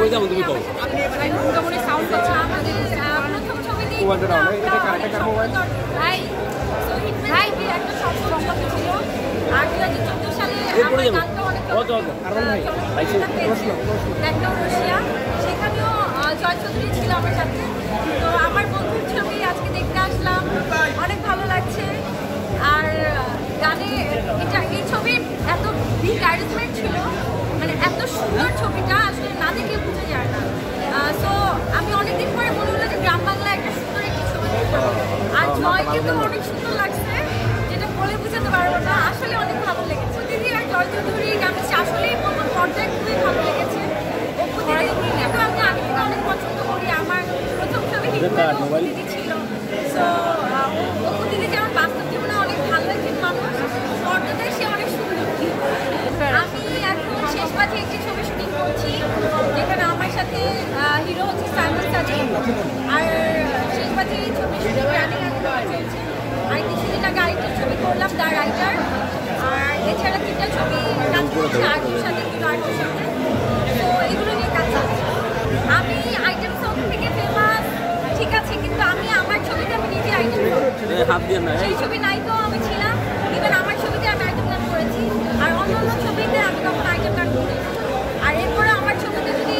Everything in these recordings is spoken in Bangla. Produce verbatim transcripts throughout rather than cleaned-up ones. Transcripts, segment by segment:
করে যেমন তুমি করো মোটামুটি সাউন্ড পাচ্ছি আমাদের প্রথম ছবিতে এটা কারেক্ট মোবাইল ভাই ভাই একটা সম্পর্ক ছিল আর দুই হাজার চোদ্দ সালে আমার গানটা অনেক একটা রুশিয়া সেখানেও জয় চৌধুরী ছিল আমার সাথে। তো আমার বন্ধুর ছবি আজকে দেখতে আসলাম, অনেক ভালো লাগছে। আর গানে এটা এই ছবির এত বিগ অ্যারেঞ্জমেন্ট ছিল, মানে এত সুন্দর ছবিটা আসলে না দেখে বোঝা যায় না। সো আমি অনেকদিন পরে মনে হলো যে গ্রাম বাংলা একটা সুন্দর একটি ছবি। আর জয়কে তো অনেক সুন্দর লাগছে, যেটা বলে বুঝাতে পারবো না, আসলে অনেক ভালো লেগেছে। দিদি আর জয় চৌধুরী গানটা আসলেই প্রথম পর্যায়ে খুবই ভালো লেগেছে। অপু দিদি কিন্তু আমি আগে থেকে অনেক পছন্দ করি, আমার প্রথম ছবি অপু দিদি ছিল। সো অপু দিদি যেমন বাস্তব জীবনে অনেক ভালো একজন মানুষ, পর্দায় সে অনেক সুন্দর। আমি এখন শেষবাজি একটি ছবি শুটিং করছি, যেখানে আমার সাথে হিরো হচ্ছে সাইমন সাজিদ। আর শেষবাজি ছবি শুটিং রানিং এখন চলছে। আর কিছুদিন আগে আরেকটা ছবি করলাম দ্য রাইটার। আর এছাড়া তিনটা ছবি কাজ করছি আর্টের সাথে, দুটো আর্টের সাথে। তো এগুলো নিয়ে কাজ করছি। আমি আইটেম সং থেকে ফেমাস ঠিক আছে, কিন্তু আমি আমার ছবিতে আমি নিজে আইটেম সেই ছবি নায়িকাও আমি ছিলাম। ইভেন আমার ছবিতে আমি আইটেম গান করেছি, আর অন্য অন্য ছবিতে আমি কখনো আইটেম গান করি। আর এরপরে আমার ছবিতে যদি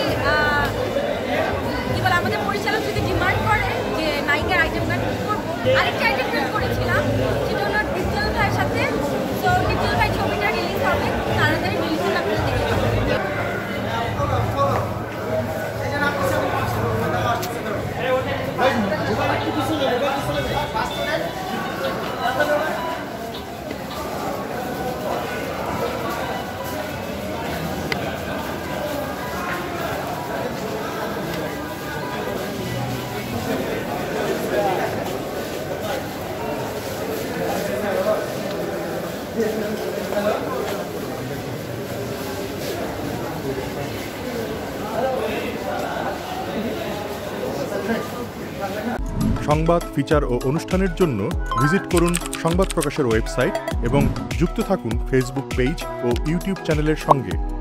কি বলে আমাদের পরিচালক যদি ডিমান্ড করে যে নায়িকার আইটেম গান করবো, আরেকটা আইটেম গান করেছিলাম সেটা হলো ডিজিটাল ভাইয়ের সাথে। তো ডিজিটাল ভাই ছবিটা রিলিজ হবে, তাড়াতাড়ি রিলিজ হলে আপনারা দেখতে পাবেন। সংবাদ, ফিচার ও অনুষ্ঠানের জন্য ভিজিট করুন সংবাদ প্রকাশের ওয়েবসাইট এবং যুক্ত থাকুন ফেসবুক পেজ ও ইউটিউব চ্যানেলের সঙ্গে।